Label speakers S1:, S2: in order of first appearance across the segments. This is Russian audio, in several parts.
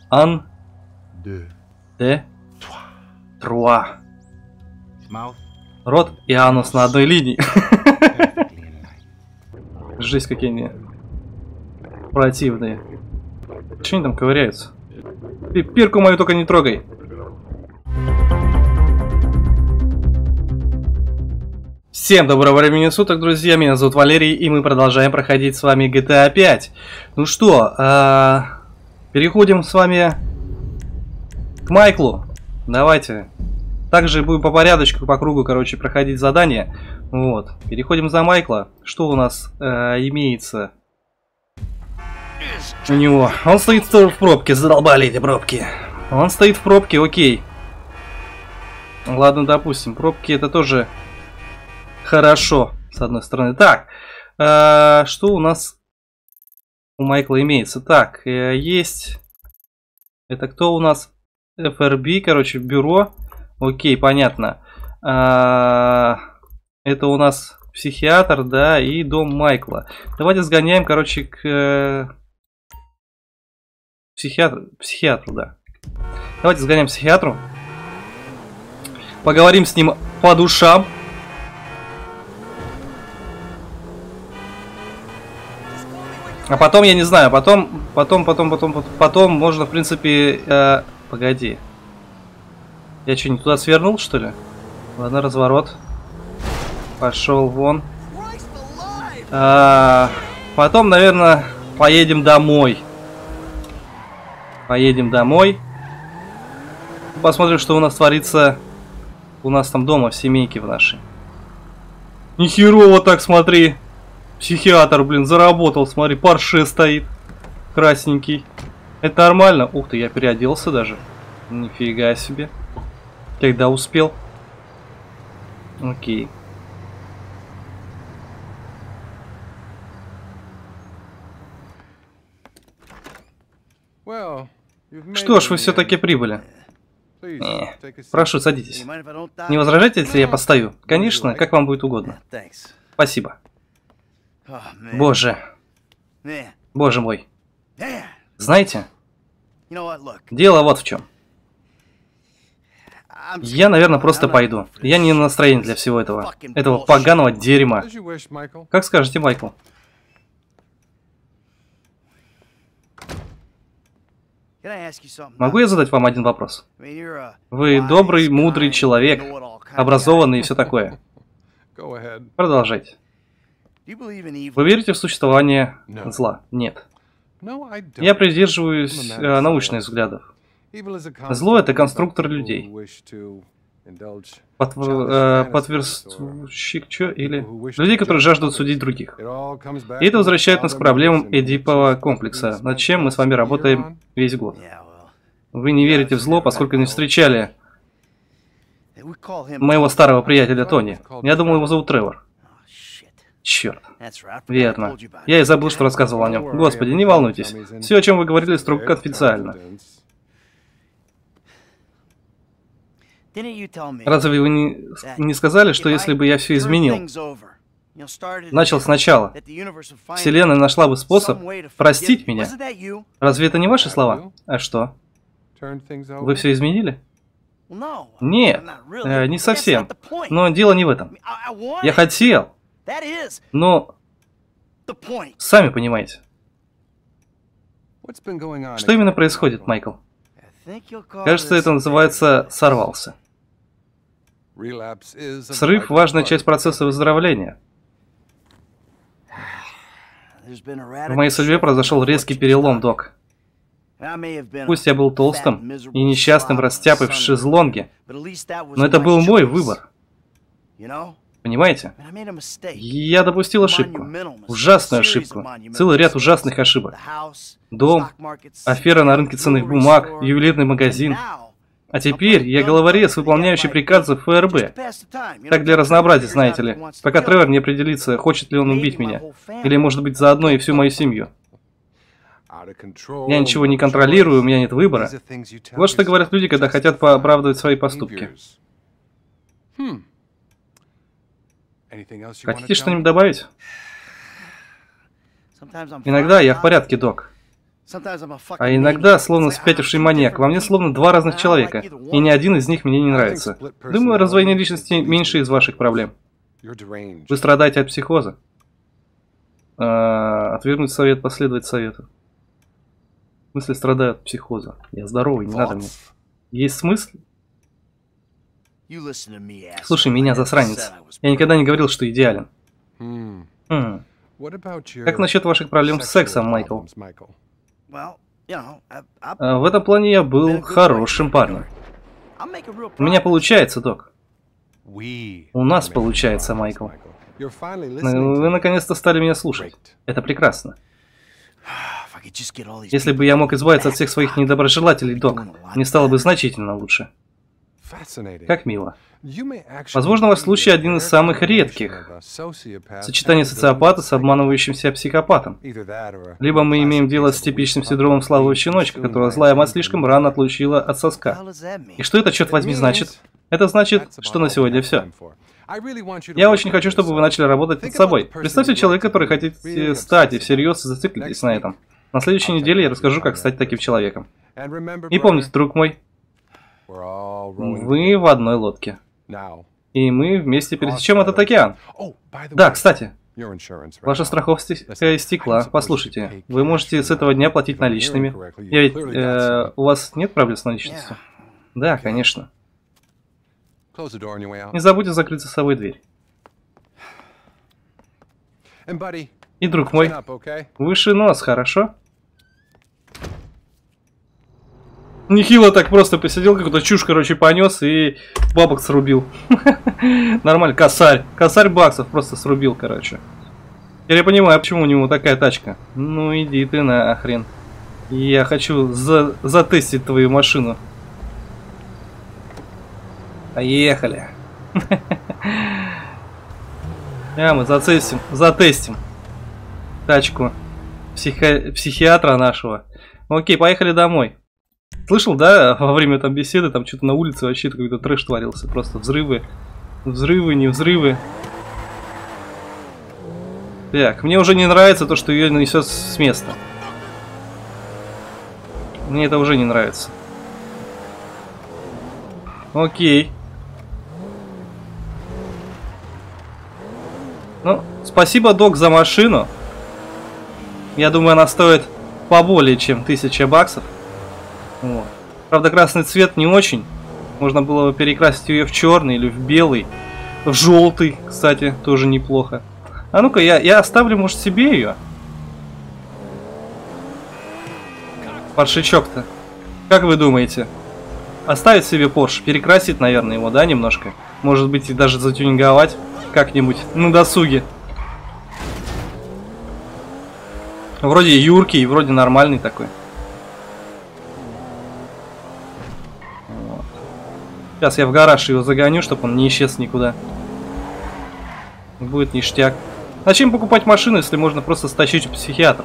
S1: Ан. Де. Труа. Рот и анус на одной линии. Жесть, какие они противные. Чего они там ковыряются? Ты пирку мою только не трогай. Всем доброго времени суток, друзья. Меня зовут Валерий, и мы продолжаем проходить с вами GTA 5. Ну что, переходим с вами к Майклу. Давайте. Также будем по порядочку, по кругу, короче, проходить задания. Вот. Переходим за Майкла. Что у нас имеется у него? Он стоит в пробке. Задолбали эти пробки. Он стоит в пробке, окей. Ладно, допустим. Пробки это тоже хорошо, с одной стороны. Так. Что у нас у Майкла имеется? Так, есть... Это кто у нас? FRB, короче, бюро. Окей, понятно. Это у нас психиатр, да, и дом Майкла. Давайте сгоняем, короче, к психиатру, да. Давайте сгоняем к психиатру. Поговорим с ним по душам. А потом, я не знаю, потом можно, в принципе, погоди. Я что, не туда свернул, что ли? Ладно, разворот. Пошел вон. Потом, наверное, поедем домой. Поедем домой. Посмотрим, что у нас творится. У нас там дома, в семейке в нашей. Нихерово так, смотри. Психиатр, блин, заработал. Смотри, Порше стоит. Красненький. Это нормально? Ух ты, я переоделся даже. Нифига себе. Когда успел? Окей. Что ж, вы все-таки прибыли. Прошу, садитесь. Не возражаете, если я постою? Конечно, как вам будет угодно. Спасибо. Боже. Боже мой. Знаете, дело вот в чем. Я, наверное, просто пойду. Я не на настроении для всего этого. Этого поганого дерьма. Как скажете, Майкл? Могу я задать вам один вопрос? Вы добрый, мудрый человек, образованный и все такое. Продолжайте. Вы верите в существование зла? Нет. Я придерживаюсь научных взглядов. Зло — это конструктор людей. Подверстщик, что? Или людей, которые жаждут судить других. И это возвращает нас к проблемам Эдипова комплекса, над чем мы с вами работаем весь год. Вы не верите в зло, поскольку не встречали моего старого приятеля Тони. Я думал, его зовут Тревор. Черт. Верно. Я и забыл, что рассказывал о нем. Господи, не волнуйтесь. Все, о чем вы говорили, строго конфиденциально. Разве вы не сказали, что если бы я все изменил, начал сначала, Вселенная нашла бы способ простить меня? Разве это не ваши слова? А что? Вы все изменили? Нет, не совсем. Но дело не в этом. Я хотел, но сами понимаете. Что именно происходит, Майкл? Кажется, это называется «сорвался». Срыв – важная часть процесса выздоровления. В моей судьбе произошел резкий перелом, док. Пусть я был толстым и несчастным растяпой в шезлонге, но это был мой выбор. Понимаете? Я допустил ошибку. Ужасную ошибку. Целый ряд ужасных ошибок. Дом, афера на рынке ценных бумаг, ювелирный магазин. А теперь я головорез, выполняющий приказы ФРБ. Так для разнообразия, знаете ли. Пока Тревор не определится, хочет ли он убить меня. Или, может быть, заодно и всю мою семью. Я ничего не контролирую, у меня нет выбора. Вот что говорят люди, когда хотят оправдывать свои поступки. Хотите что-нибудь добавить? Иногда я в порядке, док. А иногда, словно спятивший маньяк, во мне словно два разных человека, и ни один из них мне не нравится. Думаю, раздвоение личности меньше из ваших проблем. Вы страдаете от психоза. Отвергнуть совет, последовать совету. Мысли страдают от психоза. Я здоровый, не надо мне. Есть смысл? Слушай меня, засранец. Я никогда не говорил, что идеален. Как насчет ваших проблем с сексом, Майкл? В этом плане я был хорошим парнем. У меня получается, док. У нас получается, Майкл. Вы наконец-то стали меня слушать. Это прекрасно. Если бы я мог избавиться от всех своих недоброжелателей, док, мне стало бы значительно лучше. Как мило. Возможно, ваш случай один из самых редких. Сочетание социопата с обманывающимся психопатом. Либо мы имеем дело с типичным синдромом слабого щеночка, которого злая мать слишком рано отлучила от соска. И что это, черт возьми, значит? Это значит, что на сегодня все. Я очень хочу, чтобы вы начали работать над собой. Представьте человека, который хотите стать, и всерьез зациклитесь на этом. На следующей неделе я расскажу, как стать таким человеком. И помните, друг мой, вы в одной лодке. И мы вместе пересечем этот океан. Да, кстати, ваша страховка истекла. Послушайте, вы можете с этого дня платить наличными. Я ведь, у вас нет проблем с наличностью? Да, конечно. Не забудьте закрыть за собой дверь. И, друг мой, выше нос, хорошо? Нехило так просто посидел, какую-то чушь, короче, понес и бабок срубил. Нормально, косарь. Косарь баксов просто срубил, короче. Теперь я понимаю, почему у него такая тачка. Ну иди ты нахрен. Я хочу затестить твою машину. Поехали. Мы затестим тачку психиатра нашего. Окей, поехали домой. Слышал, да, во время там беседы, там что-то на улице вообще какой-то трэш творился. Просто взрывы. Взрывы, не взрывы. Так, мне уже не нравится то, что ее несет с места. Мне это уже не нравится. Окей. Ну, спасибо, док, за машину. Я думаю, она стоит поболее, чем 1000 баксов. Вот. Правда, красный цвет не очень. Можно было бы перекрасить ее в черный или в белый. В желтый, кстати, тоже неплохо. А ну-ка, я оставлю, может, себе ее. Поршичок-то. Как вы думаете? Оставить себе Порш? Перекрасить, наверное, его, да, немножко? Может быть, и даже затюнинговать как-нибудь на досуге. Вроде юркий, вроде нормальный такой. Вот. Сейчас я в гараж его загоню, чтобы он не исчез никуда. Будет ништяк. Зачем покупать машину, если можно просто стащить у психиатра?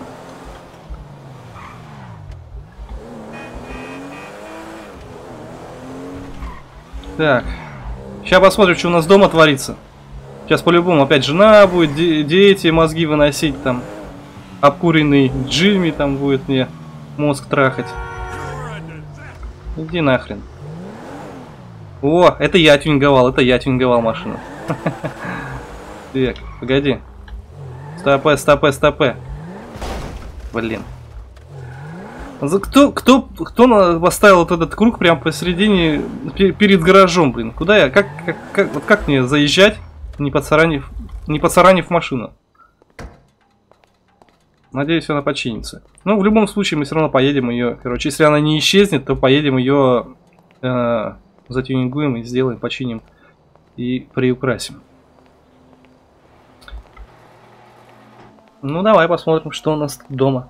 S1: Так. Сейчас посмотрим, что у нас дома творится. Сейчас по-любому опять жена будет, дети мозги выносить там. Обкуренный Джимми там будет мне мозг трахать. Иди нахрен. О, это я тюнинговал машину. Так, погоди. Стопэ. Блин. Кто поставил вот этот круг прямо посередине, перед гаражом, блин? Куда я? Как мне заезжать, не поцаранив машину? Надеюсь, она починится. Но в любом случае мы все равно поедем ее. Короче, если она не исчезнет, то поедем ее затюнингуем и сделаем, починим и приукрасим. Ну давай посмотрим, что у нас тут дома.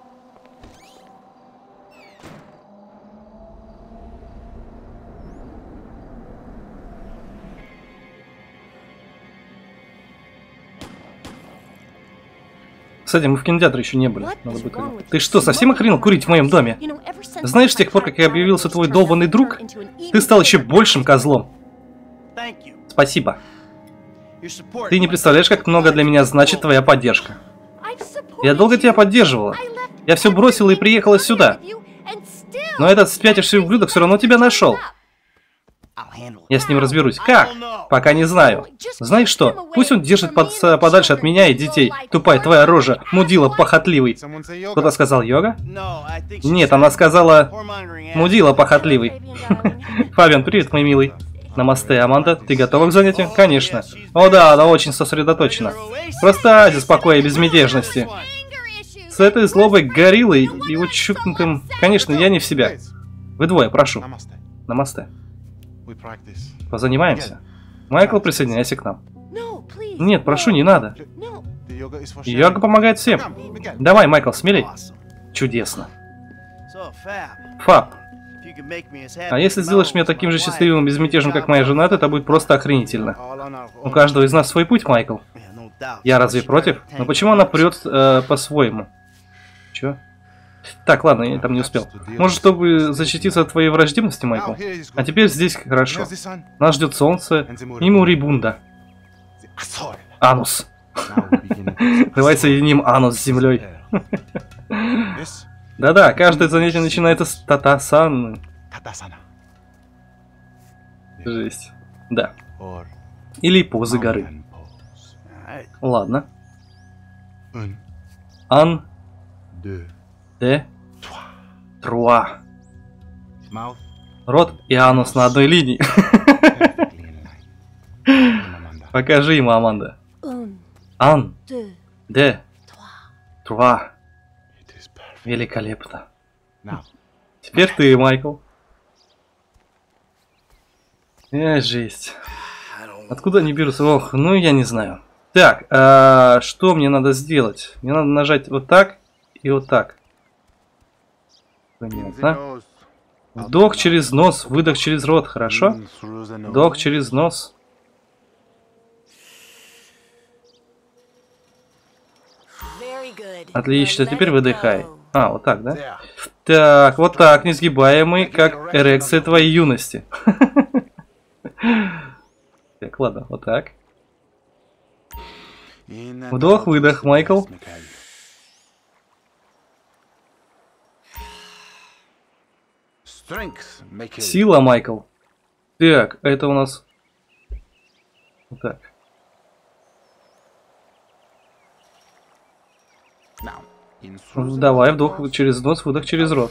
S1: Кстати, мы в кинотеатре еще не были. Надо бы... Ты что, совсем охренел курить в моем доме? Знаешь, с тех пор, как я объявился твой долбанный друг, ты стал еще большим козлом. Спасибо. Ты не представляешь, как много для меня значит твоя поддержка. Я долго тебя поддерживала. Я все бросила и приехала сюда. Но этот спятивший ублюдок все равно тебя нашел. Я с ним разберусь. Как? Пока не знаю. Знаешь что? Пусть он держит подальше от меня и детей. Тупая твоя рожа, мудила похотливый. Кто-то сказал йога? Нет, она сказала мудила похотливый. Фабиан, привет, мой милый. Намасте, Аманда, ты готова к занятию? Конечно. О да, она очень сосредоточена. Просто оазис покоя и безмятежности. С этой злобой гориллой и вот чукнутым... Конечно, я не в себя. Вы двое, прошу. Намасте. Позанимаемся. Майкл, присоединяйся к нам. Нет, прошу, не надо. Йога помогает всем. Давай, Майкл, смелей. Чудесно. Фаб. А если сделаешь меня таким же счастливым и безмятежным, как моя жена, то это будет просто охренительно. У каждого из нас свой путь, Майкл. Я разве против? Но почему она прет по-своему? Чё? Так, ладно, я там не успел. Может, чтобы защититься от твоей враждебности, Майкл? А теперь здесь хорошо. Нас ждет солнце и Мурибунда. Анус. Давай соединим анус с землей. Да-да, каждое занятие начинается с татасаны. Жесть. Да. Или позы горы. Ладно. Ан. Де. Труа. Рот и анус на одной линии. Покажи ему, Аманда. Ан. Де. Труа. Великолепно. Теперь ты, Майкл. Жесть. Откуда они берутся? Ох, ну я не знаю. Так, что мне надо сделать? Мне надо нажать вот так и вот так. Понятно. Вдох через нос, выдох через рот, хорошо? Вдох через нос. Отлично, теперь выдыхай. А, вот так, да? Так, вот так, несгибаемый, как эрекция твоей юности. Так, ладно, вот так. Вдох, выдох, Майкл. Сила, Майкл. Так, это у нас... Вот так. Давай, вдох через нос, выдох через рот.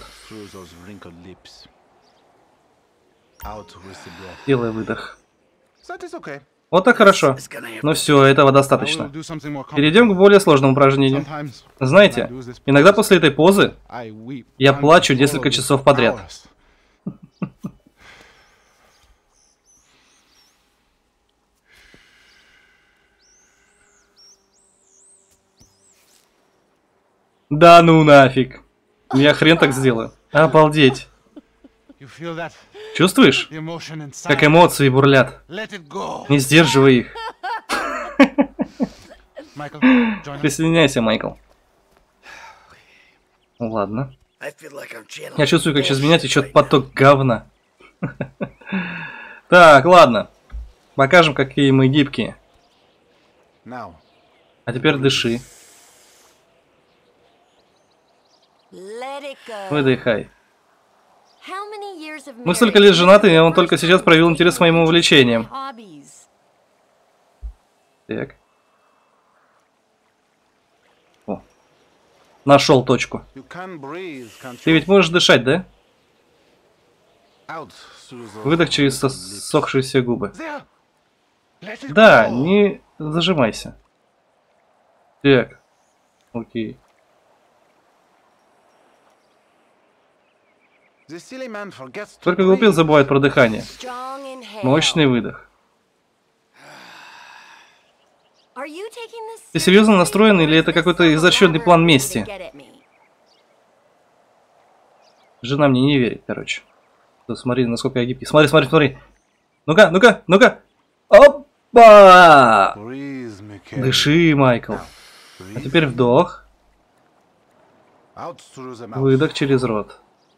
S1: Делай выдох. Вот так хорошо. Ну все, этого достаточно. Перейдем к более сложному упражнению. Знаете, иногда после этой позы я плачу несколько часов подряд. Да ну нафиг. Я хрен так сделаю. Обалдеть. Чувствуешь? Как эмоции бурлят. Не сдерживай их. Присоединяйся, Майкл. Ладно. Я чувствую, как сейчас меня течет поток говна. Так, ладно. Покажем, какие мы гибкие. А теперь дыши. Выдыхай. Мы столько лет женаты, и он только сейчас проявил интерес к моим увлечениям. Так. О. Нашел точку. Ты ведь можешь дышать, да? Выдох через сохшиеся губы. Да, не зажимайся. Так. Окей. Только глупец забывает про дыхание. Мощный выдох. Ты серьезно настроен или это какой-то изощренный план мести? Жена мне не верит, короче. Смотри, насколько я гибкий. Смотри, смотри, смотри. Ну-ка, ну-ка, ну-ка. Опа! Дыши, Майкл. А теперь вдох. Выдох через рот.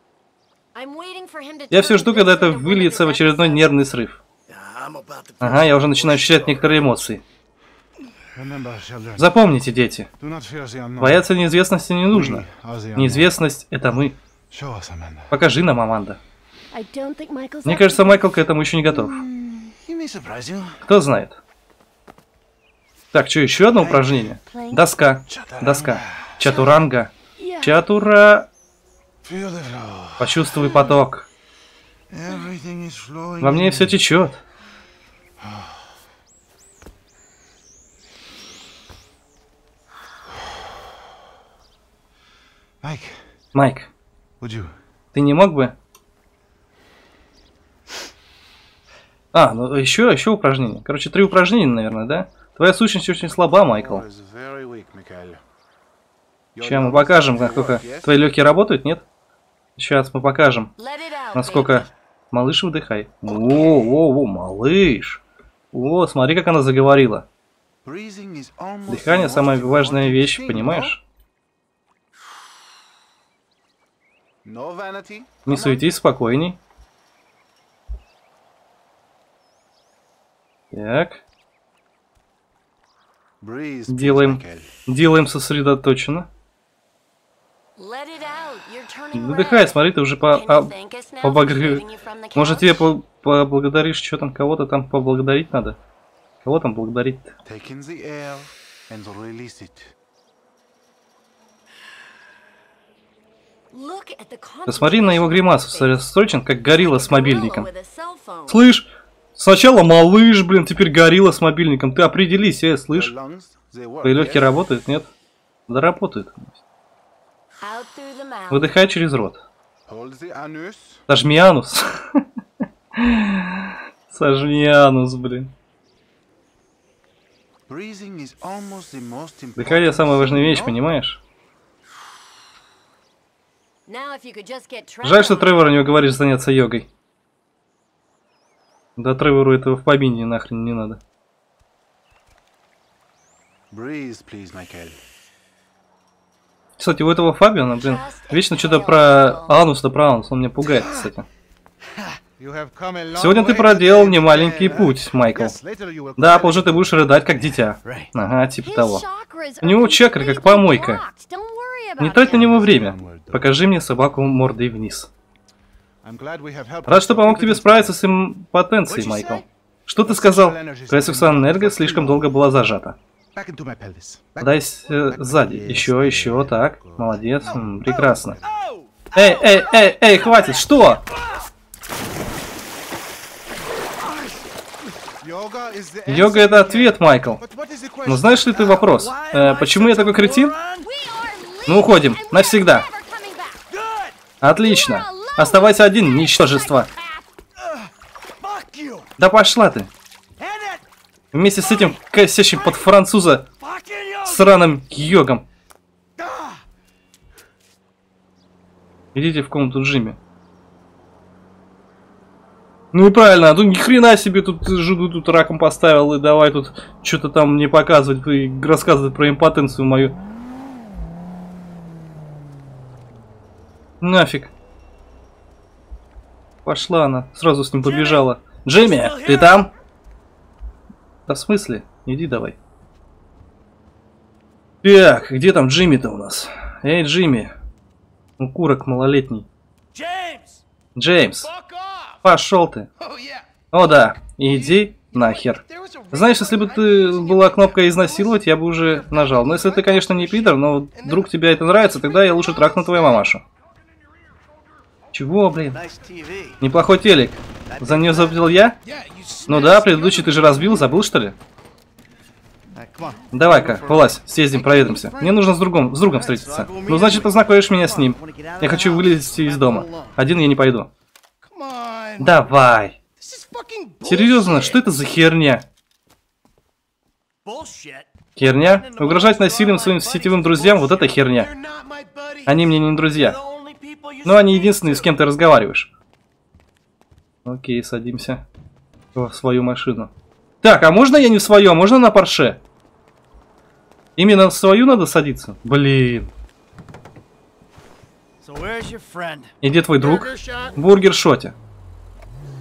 S1: Я все жду, когда это выльется в очередной нервный срыв. Ага, я уже начинаю ощущать некоторые эмоции. Запомните, дети, бояться неизвестности не нужно. Неизвестность — это мы. Покажи нам, Аманда. Мне кажется, Майкл к этому еще не готов. Кто знает. Так, что, еще одно упражнение? Доска. Доска. Чатуранга. Чатура... Почувствуй поток. Во мне все течет. Майк, ты не мог бы... ну еще упражнение. Короче, 3 упражнения, наверное, да? Твоя сущность очень слаба, Майкл. Сейчас мы покажем, насколько твои легкие работают, нет? Сейчас мы покажем, насколько... Малыш, выдыхай. О, малыш. О, смотри, как она заговорила. Дыхание самая важная вещь, понимаешь? Не суетись, спокойней. Так. Делаем сосредоточенно. Выдыхай, смотри, ты уже Может, тебе поблагодаришь, что там, кого-то там поблагодарить надо? Кого там благодарить-то? Посмотри на его гримасу, сосредоточен, как горилла с мобильником. Слышь, сначала малыш, блин, теперь горилла с мобильником. Ты определись, слышь. Твои легкие работают, нет? Да работают. Выдыхай через рот. Сожми анус. Сожми анус, блин. Дыхание самая важная вещь, понимаешь? Жаль, что Тревору не уговоришь заняться йогой. Да Тревору этого в помине нахрен не надо. Кстати, у этого Фабиана, блин, вечно что-то про анус, да про анус. Он меня пугает, кстати. Сегодня ты проделал немаленький путь, Майкл. Да, позже ты будешь рыдать, как дитя. Ага, типа того. У него чакры, как помойка. Не трать на него время. Покажи мне собаку мордой вниз. Рад, что помог тебе справиться с импотенцией, Майкл. Что ты сказал? Твоя сексуальная энергия слишком долго была зажата. Дай сзади. Еще, так. Молодец, прекрасно. Эй, хватит, что? Йога — это ответ, Майкл. Но знаешь ли ты вопрос? Почему я такой кретин? Ну, уходим. Навсегда. Отлично. Оставайся один, ничтожество. Да пошла ты. Вместе с этим косящим под француза сраным йогом. Идите в комнату Джимми. Ну и правильно, а тут ни хрена себе тут жиду тут раком поставил, и давай тут что-то там мне показывать и рассказывать про импотенцию мою. Нафиг. Пошла она, сразу с ним побежала. Джимми, ты там? Да в смысле? Иди давай. Так, где там Джимми-то у нас? Эй, Джимми. Укурок малолетний. Джеймс. Пошел ты. О да, иди нахер. Знаешь, если бы ты была кнопка изнасиловать, я бы уже нажал. Но если ты, конечно, не пидор, но вдруг тебе это нравится, тогда я лучше трахну твою мамашу. Чего, блин? Неплохой телек. За нее заплатил я? Ну да, предыдущий ты же разбил, забыл что ли? Давай-ка, вылазь, съездим, проедемся. Мне нужно с другом встретиться. Ну, значит, познакомишь меня с ним. Я хочу вылезти из дома. Один я не пойду. Давай. Серьезно, что это за херня? Херня? Угрожать насилием своим сетевым друзьям, вот это херня. Они мне не друзья. Но они единственные, с кем ты разговариваешь. Окей, садимся в свою машину. Так, а можно я не в свою, а можно на Порше? Именно в свою надо садиться? Блин. И где твой друг? В бургер-шоте.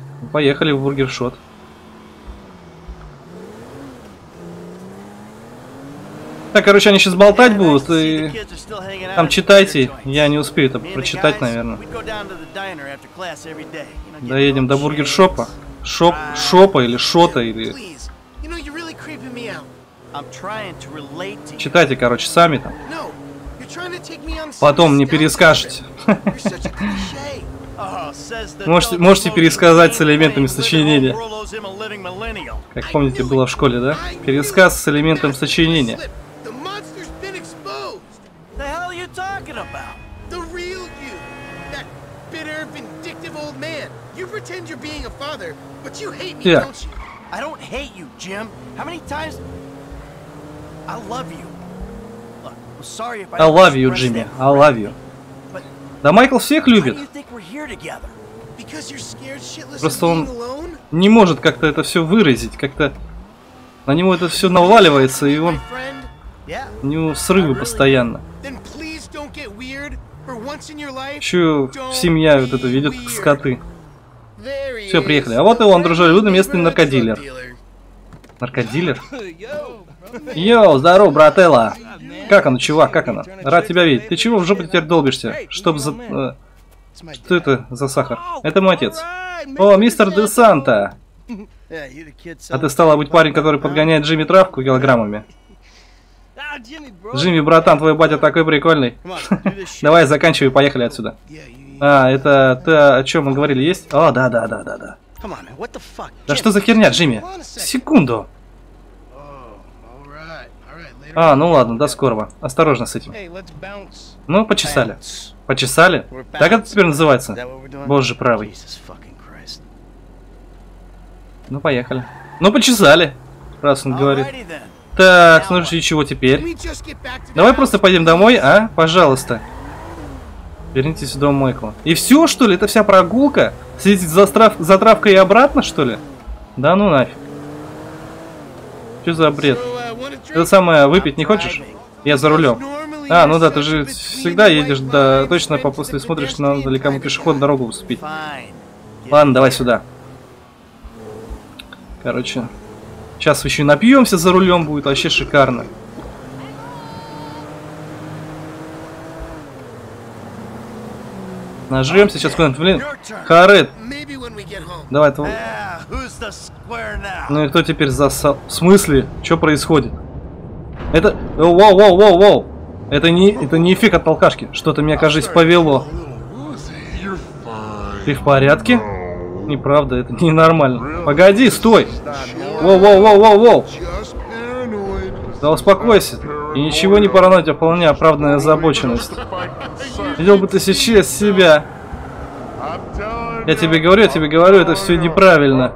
S1: Поехали в бургер-шот. Так, короче, они сейчас болтать будут, и там читайте. Я не успею это прочитать, наверное. Доедем до бургер-шопа. Шопа или шота, или... Читайте, короче, сами там. Потом мне перескажете. Можете пересказать с элементами сочинения. Как помните, было в школе, да? Пересказ с элементом сочинения. I love you, Джимми. I love you. Да Майкл всех любит. Просто он не может как-то это все выразить. Как-то на него это все наваливается, и он... У него срывы постоянно. Еще семья вот это ведет как скоты. Все, приехали. А вот и он, дружелюбный местный наркодилер. Наркодилер? Йоу, здорово, брателла. Как оно, чувак, как оно? Рад тебя видеть. Ты чего в жопу теперь долбишься? Чтоб за... Что это за сахар? Это мой отец. О, мистер Де Санта. А ты стала быть парень, который подгоняет Джимми травку килограммами? Джимми, братан, твой батя такой прикольный. Давай, заканчивай, поехали отсюда. А, это ты о чем мы говорили, есть? О, да. Да что за херня, Джимми? Секунду. А, ну ладно, до скорого. Осторожно с этим. Ну, почесали. Почесали? Так это теперь называется? Боже правый. Ну, поехали. Ну, почесали, раз он говорит. Так, ну и чего теперь? Давай просто пойдем домой, а? Пожалуйста. Вернитесь в дом Майкла. И все, что ли? Это вся прогулка? Съездить за травкой и обратно, что ли? Да ну нафиг. Что за бред? Это самое, выпить не хочешь? Я за рулем. А, ну да, ты же всегда едешь, да, точно после смотришь, надо ли кому пешеход дорогу уступить. Ладно, давай сюда. Короче, сейчас еще и напьемся за рулем, будет вообще шикарно. Нажремся сейчас куда-нибудь, блин. Харед. Давай, твой. Ну и кто теперь засал? В смысле? Что происходит? Это... Воу. Это не эффект от алкашки. Что-то меня, кажется, повело. Ты в порядке? Неправда, это ненормально. Погоди, стой! Воу. Да успокойся. И ничего не параноить, а вполне оправданная озабоченность. Видел бы ты сейчас себя. Я тебе говорю, это все неправильно.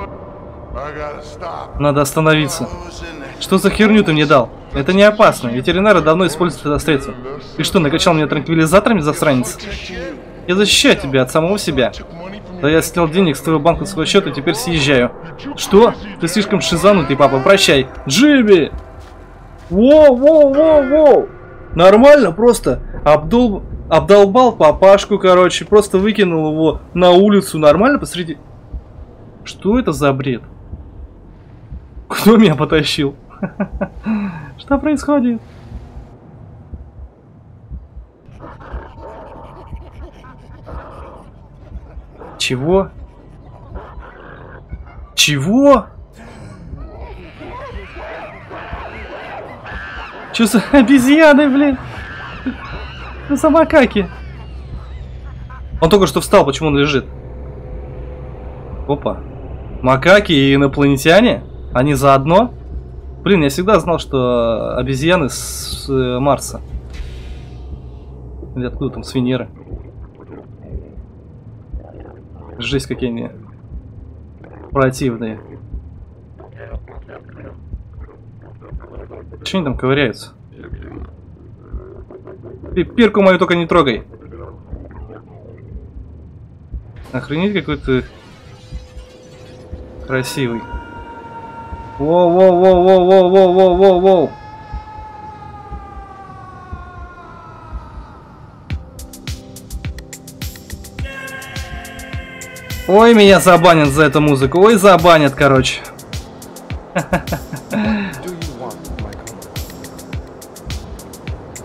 S1: Надо остановиться. Что за херню ты мне дал? Это не опасно. Ветеринары давно используют это средство. Ты что, накачал меня транквилизаторами, засранец? Я защищаю тебя от самого себя. Да я снял денег с твоего банковского счета и теперь съезжаю. Что? Ты слишком шизанутый, папа. Прощай. Джимми! Воу. Нормально, просто обдолбал папашку, короче. Просто выкинул его на улицу. Нормально посреди... Что это за бред? Кто меня потащил? Что происходит? Чего? Чего? Чё за обезьяны, блин? Что за макаки? Он только что встал, почему он лежит? Опа. Макаки и инопланетяне? Они заодно? Блин, я всегда знал, что обезьяны с Марса. Или откуда там, с Венеры. Жесть, какие они противные. Чего они там ковыряются? Ты перку мою только не трогай. Охренеть, какой ты красивый. Воу. Ой, меня забанят за эту музыку. Ой, забанят, короче.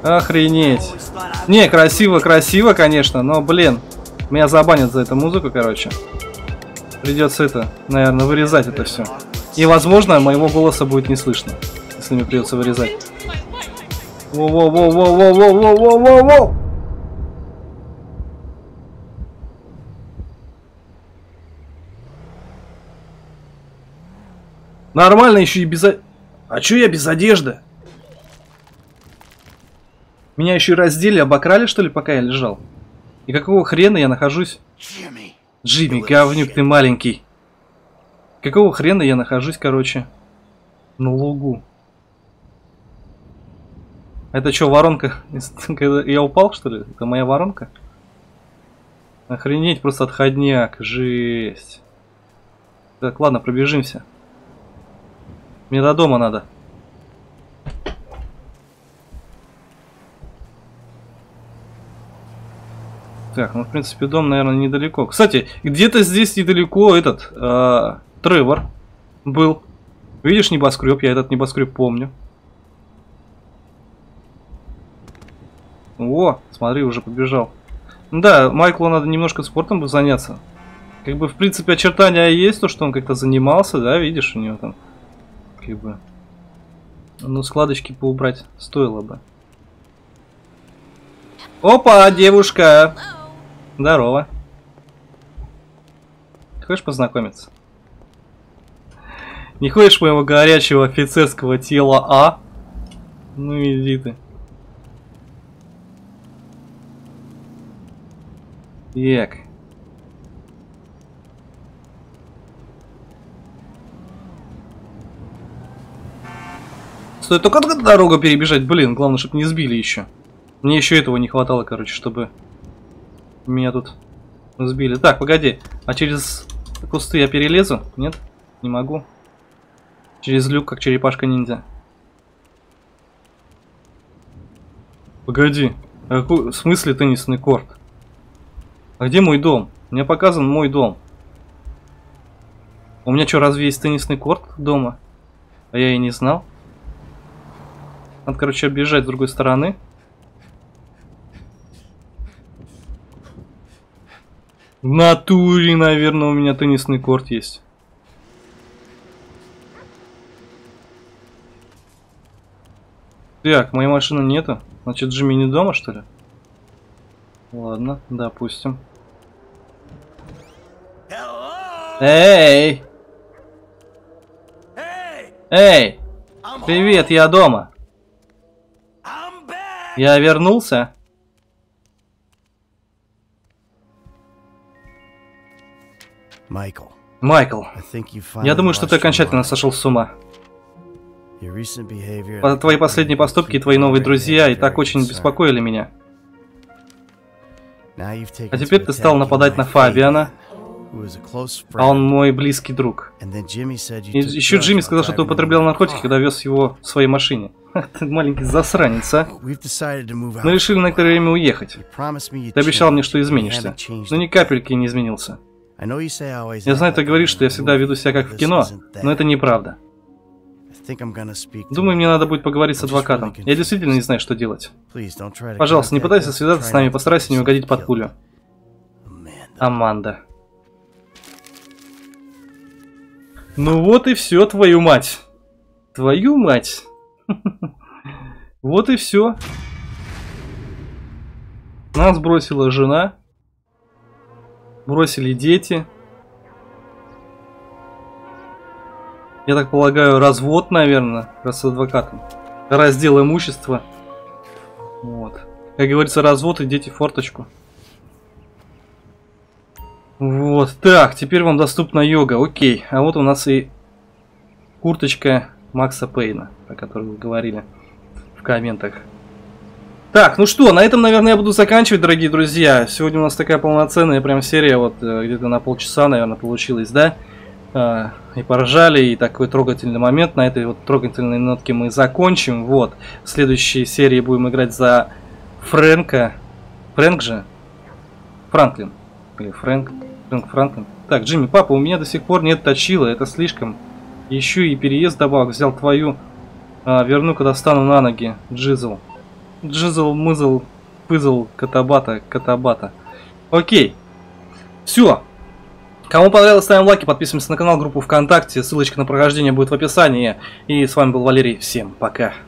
S1: Охренеть. Не, красиво, красиво, конечно, но, блин, меня забанят за эту музыку, короче. Придется это, наверное, вырезать это все. И, возможно, моего голоса будет не слышно, если мне придется вырезать. Воу-воу-воу-воу-воу-воу-воу-воу-воу! Нормально еще и без... А чё я без одежды? Меня еще и раздели, обокрали, что ли, пока я лежал? И какого хрена я нахожусь... Джимми, говнюк ты маленький. Какого хрена я нахожусь, короче, на лугу? Это что, воронка? Я упал, что ли? Это моя воронка? Охренеть, просто отходняк. Жесть. Так, ладно, пробежимся. Мне до дома надо. Так, ну в принципе дом, наверное, недалеко. Кстати, где-то здесь недалеко этот Тревор был. Видишь небоскреб? Я этот небоскреб помню. О, смотри, уже побежал. Да, Майклу надо немножко спортом заняться. Как бы, в принципе, очертания есть, то, что он как-то занимался, да, видишь, у него там, как бы, ну, складочки поубрать стоило бы. Опа, девушка! Здорово. Хочешь познакомиться? Не хочешь моего горячего офицерского тела, а? Ну иди ты. Так. Стоит только дорогу перебежать, блин, главное, чтобы не сбили еще. Мне еще этого не хватало, короче, чтобы меня тут сбили. Так, погоди, а через кусты я перелезу? Нет? Не могу. Через люк, как черепашка-ниндзя. Погоди, а в смысле теннисный корт? А где мой дом? Мне показан мой дом. У меня что, разве есть теннисный корт дома? А я и не знал. Надо, короче, объезжать с другой стороны. В натуре, наверное, у меня теннисный корт есть. Так, моей машины нету. Значит, Джимми не дома, что ли? Ладно, допустим. Эй! Эй! Привет, я дома. Я вернулся. Майкл, я думаю, что ты окончательно сошел с ума. Твои последние поступки и твои новые друзья и так очень беспокоили меня. А теперь ты стал нападать на Фабиана, а он мой близкий друг. И еще Джимми сказал, что ты употреблял наркотики, когда вез его в своей машине. Ты маленький засранец, а? Мы решили на некоторое время уехать. Ты обещал мне, что изменишься, но ни капельки не изменился. Я знаю, ты говоришь, что я всегда веду себя как в кино, но это неправда. Думаю, мне надо будет поговорить с адвокатом. Я действительно не знаю, что делать. Пожалуйста, не пытайся связаться с нами, постарайся не угодить под пулю. Аманда. Ну вот и все, твою мать. Твою мать. Вот и все. Нас бросила жена. Бросили дети. Я так полагаю, развод, наверное, раз с адвокатом. Раздел имущества. Вот. Как говорится, развод и дети в форточку. Вот. Так, теперь вам доступна йога. Окей. А вот у нас и курточка Макса Пейна, о которой вы говорили в комментах. Так, ну что, на этом, наверное, я буду заканчивать, дорогие друзья. Сегодня у нас такая полноценная прям серия, вот где-то на полчаса, наверное, получилась, да? И поржали, и такой трогательный момент. На этой вот трогательной нотке мы закончим. Вот. В следующей серии будем играть за Фрэнка. Фрэнк же? Франклин. Или Фрэнк Франклин. Так, Джимми, папа, у меня до сих пор нет точила, это слишком. Еще и переезд добавок. Взял твою. Верну, когда встану на ноги. Джизл. Джизл, мызл, пызл, катабата, катабата. Окей. Все. Кому понравилось, ставим лайки, подписываемся на канал, группу ВКонтакте. Ссылочка на прохождение будет в описании. И с вами был Валерий. Всем пока.